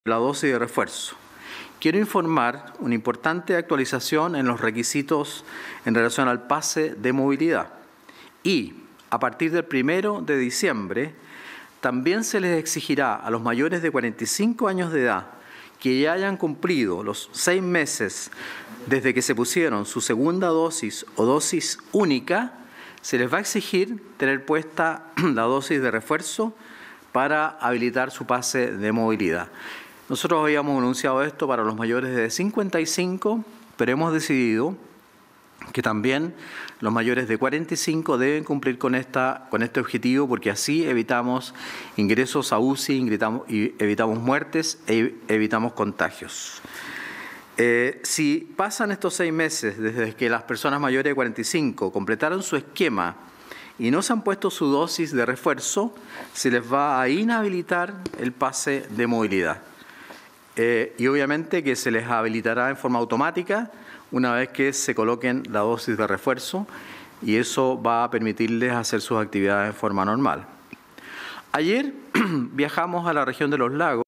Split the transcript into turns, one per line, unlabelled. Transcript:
la dosis de refuerzo. Quiero informar una importante actualización en los requisitos en relación al pase de movilidad. Y a partir del 1 de diciembre, también se les exigirá a los mayores de 45 años de edad que ya hayan cumplido los 6 meses desde que se pusieron su segunda dosis o dosis única, se les va a exigir tener puesta la dosis de refuerzo para habilitar su pase de movilidad. Nosotros habíamos anunciado esto para los mayores de 55, pero hemos decidido que también los mayores de 45 deben cumplir con este objetivo, porque así evitamos ingresos a UCI, evitamos muertes e evitamos contagios. Si pasan estos 6 meses desde que las personas mayores de 45 completaron su esquema y no se han puesto su dosis de refuerzo, se les va a inhabilitar el pase de movilidad. Y obviamente que se les habilitará en forma automática una vez que se coloquen la dosis de refuerzo, y eso va a permitirles hacer sus actividades de forma normal. Ayer viajamos a la región de los lagos.